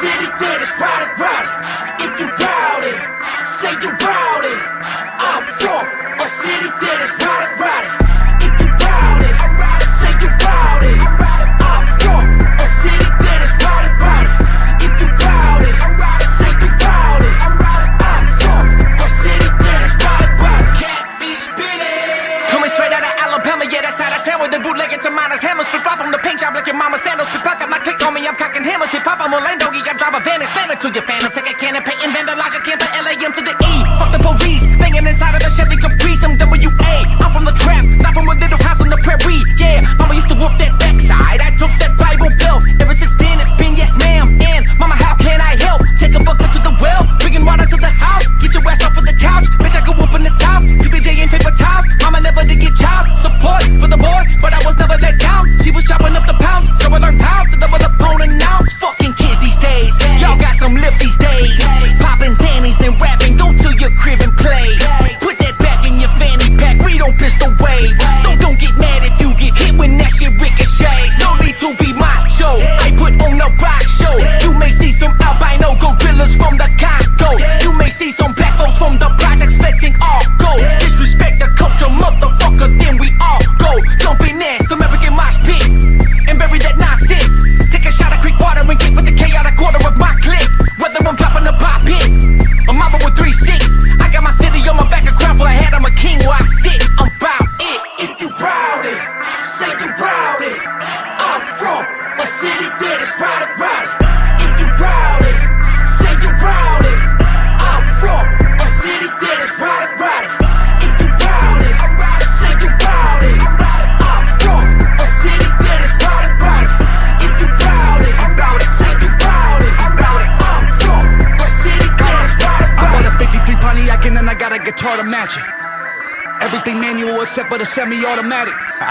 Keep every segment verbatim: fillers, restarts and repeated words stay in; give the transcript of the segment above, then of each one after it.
city that is rowdy, rowdy. If you rowdy, say you rowdy. I'm from a city that is rowdy, rowdy. If you rowdy, say you rowdy. I'm from a city that is rowdy, rowdy. If you rowdy, say you rowdy. I'm from a city that is rowdy, rowdy. Catfish Billy, coming straight out of Alabama, yeah, that's out of town with the bootlegging to miners, hammers, flip flop on the paint job like your mama's sandals. Flip up, got my click on me, I'm cocking hammers. Hip hop, I'm Orlando, I drive a van and slam it to your phantom. Take a can and paint and vandalize your camp, L A M to the E. Fuck the police, banging inside of the Chevy Caprice. I'm W A, I'm from the trap, not from a little house on the prairie. Yeah, mama used to whoop that backside. I took that Bible belt. Ever since then, it's been yes, ma'am. And mama, how can I help? Take a bucket to the well, bringing water to the house. Get your ass off of the couch, bitch, I could whoop in this house. P B J ain't paper towels. Mama never did get child support for the boy, but I was never let down. She was chopping up the pounds, so I learned how to double the opponent now. Fucking kids these days, y'all got some lip these days. Popping zannies and rapping, go to your crib and play. Put that back in your fanny pack, we don't pistol wave. So don't get mad if you get hit when that shit ricochets. No need to be macho, I put on a rock show. You may see some albino gorillas from the Congo. You may see some black folks from the projects flexing all gold. Disrespect the culture, motherfucker, then we all go. Jump in there, some American mosh pit, and bury that nonsense. Take a shot of creek water and get with the chaotic quarter of my clip. Whether I'm dropping a pop hit, a mama with three six. I got my city on my back, a crown for a head, I'm a king where I sit. I'm bout it. If you rowdy, say you rowdy. I'm from a city that is rowdy, rowdy. If you rowdy, say you rowdy. I'm from a city that is rowdy, rowdy. If you rowdy, say you rowdy. I'm from a city that is rowdy, rowdy. If you rowdy, say you rowdy. I'm from a city that is rowdy, rowdy. I bought a fifty-three Pontiac and then I got a guitar to match it. Everything manual except for the semi-automatic.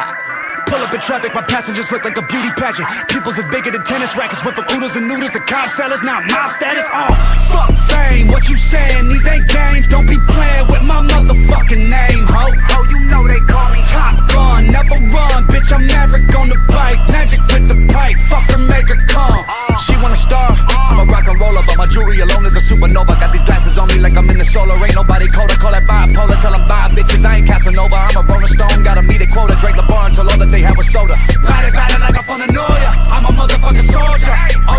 Pull up in traffic, my passengers look like a beauty pageant. People's is bigger than tennis rackets. Went from oodles and noodles to cob sellers, now mob status. Oh, fuck fame, what you saying? These ain't games. Don't be playing with my motherfucking name, ho. Oh, you know they call me Top Gun, never run, bitch, I'm Maverick on the bike. Magic with the pipe, fuck her, make her come. She want a star, I'm a rock and roller, but my jewelry alone is a supernova. Got these glasses on me like I'm in the solar. Ain't nobody colder, call that bipolar. Tell them bye, bitches, I ain't Casanova. I'm a Rolling Stone, gotta meet a quota. Drake the bar until all that they have was soda. Ride it, ride it like I'm from the Noya. I'm a motherfucking soldier.